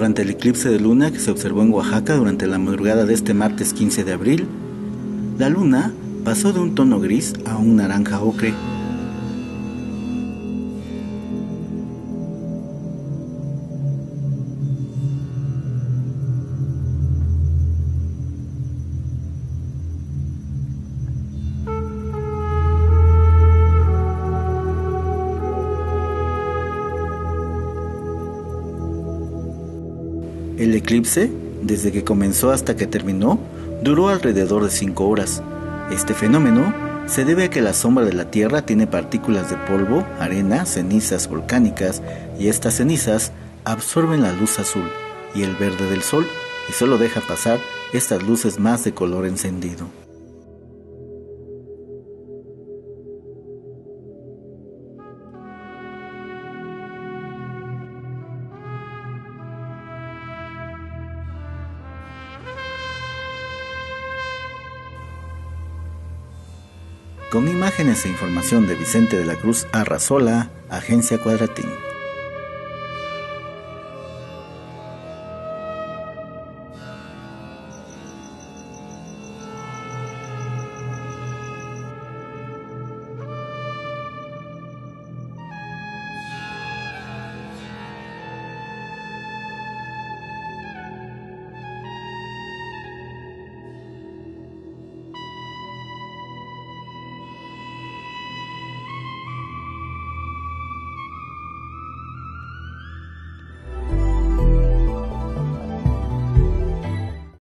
Durante el eclipse de luna que se observó en Oaxaca durante la madrugada de este martes 15 de abril, la luna pasó de un tono gris a un naranja ocre. El eclipse, desde que comenzó hasta que terminó, duró alrededor de 5 horas. Este fenómeno se debe a que la sombra de la Tierra tiene partículas de polvo, arena, cenizas volcánicas, y estas cenizas absorben la luz azul y el verde del Sol y solo deja pasar estas luces más de color encendido. Con imágenes e información de Vicente de la Cruz Arrazola, Agencia Cuadratín.